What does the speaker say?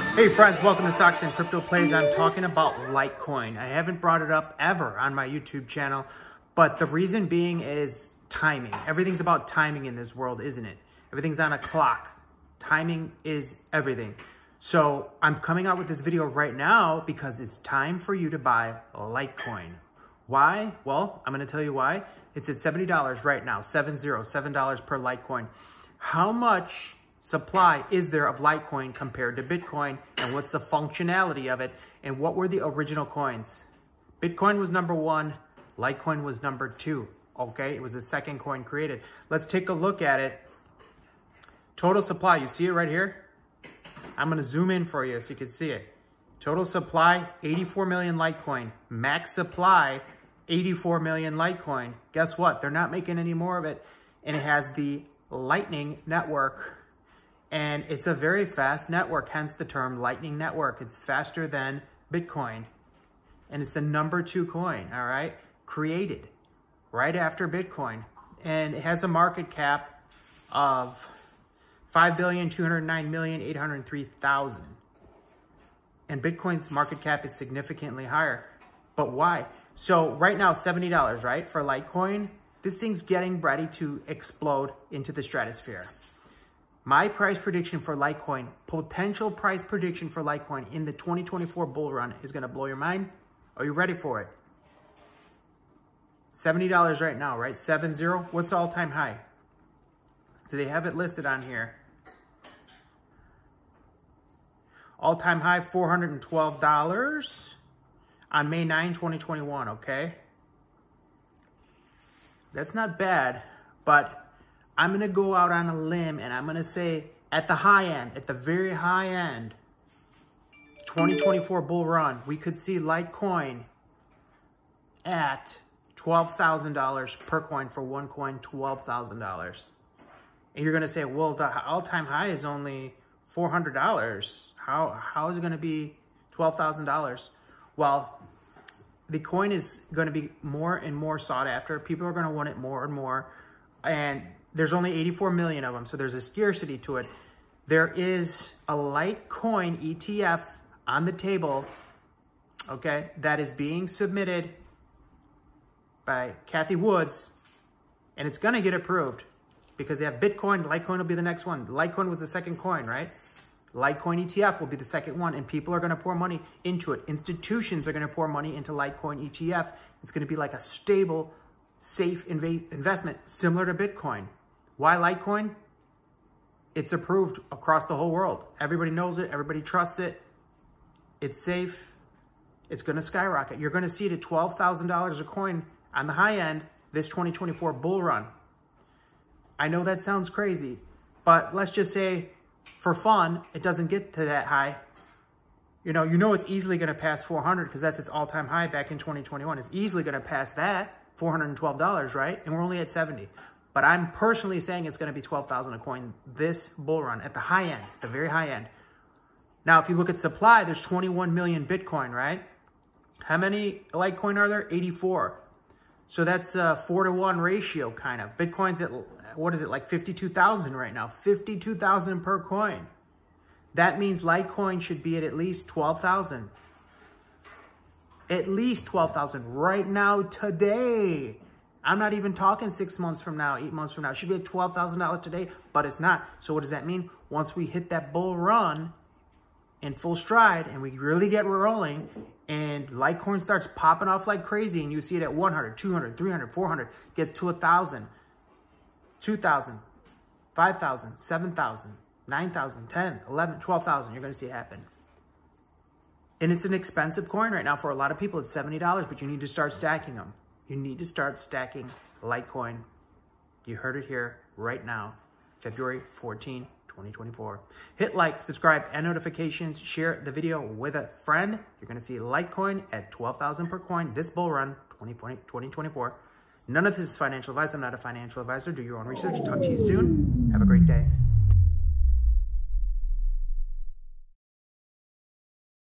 Hey friends, welcome to Stocks and Crypto Plays. I'm talking about LiteCoin. I haven't brought it up ever on my YouTube channel, but the reason being is timing. Everything's about timing in this world, isn't it? Everything's on a clock. Timing is everything. So I'm coming out with this video right now because it's time for you to buy LiteCoin. Why? Well, I'm going to tell you why. It's at $70 right now, $7 per LiteCoin. How much supply is there of LiteCoin compared to Bitcoin, and what's the functionality of it, and what were the original coins? Bitcoin was number one, LiteCoin was number two, okay? It was the second coin created. Let's take a look at it. Total supply, you see it right here? I'm gonna zoom in for you so you can see it. Total supply, 84 million LiteCoin. Max supply, 84 million LiteCoin. Guess what? They're not making any more of it, and it has the Lightning Network. And it's a very fast network, hence the term Lightning Network. It's faster than Bitcoin. And it's the number two coin, all right? Created right after Bitcoin. And it has a market cap of 5,209,803,000. And Bitcoin's market cap is significantly higher. But why? So right now, $70, right, for LiteCoin. This thing's getting ready to explode into the stratosphere. My price prediction for LiteCoin, potential price prediction for LiteCoin in the 2024 bull run is going to blow your mind. Are you ready for it? $70 right now, right? 70. What's the all-time high? Do they have it listed on here? All-time high, $412 on May 9, 2021, okay? That's not bad, but I'm going to go out on a limb and I'm going to say at the high end, at the very high end, 2024 bull run, we could see LiteCoin at $12,000 per coin. For one coin, $12,000. And you're going to say, well, the all-time high is only $400. How is it going to be $12,000? Well, the coin is going to be more and more sought after. People are going to want it more and more. And there's only 84 million of them, so there's a scarcity to it. There is a LiteCoin ETF on the table, okay, that is being submitted by Kathy Woods, and it's going to get approved because they have Bitcoin. LiteCoin will be the next one. LiteCoin was the second coin, right? LiteCoin ETF will be the second one, and people are going to pour money into it. Institutions are going to pour money into LiteCoin ETF. It's going to be like a stable, safe investment similar to Bitcoin. Why LiteCoin? It's approved across the whole world. Everybody knows it. Everybody trusts it. It's safe. It's going to skyrocket. You're going to see it at $12,000 a coin on the high end this 2024 bull run. I know that sounds crazy, but let's just say for fun, it doesn't get to that high. You know it's easily going to pass 400 because that's its all-time high back in 2021. It's easily going to pass that, $412, right? And we're only at 70. But I'm personally saying it's going to be $12,000 a coin this bull run at the high end, the very high end. Now, if you look at supply, there's 21 million Bitcoin, right? How many LiteCoin are there? 84. So that's a 4-to-1 ratio, kind of. Bitcoin's at, what is it, like 52,000 right now? 52,000 per coin. That means LiteCoin should be at least 12,000. At least 12,000 right now, today. I'm not even talking 6 months from now, 8 months from now. It should be at $12,000 today, but it's not. So what does that mean? Once we hit that bull run in full stride and we really get rolling and LiteCoin starts popping off like crazy and you see it at 100, 200, 300, 400, gets to 1,000, 2,000, 5,000, 7,000, 9,000, 10, 11, 12,000, you're going to see it happen. And it's an expensive coin right now. For a lot of people, it's $70, but you need to start stacking them. You need to start stacking LiteCoin. You heard it here right now, February 14, 2024. Hit like, subscribe, and notifications. Share the video with a friend. You're going to see LiteCoin at $12,000 per coin this bull run, 2024. None of this is financial advice. I'm not a financial advisor. Do your own research. Talk to you soon. Have a great day.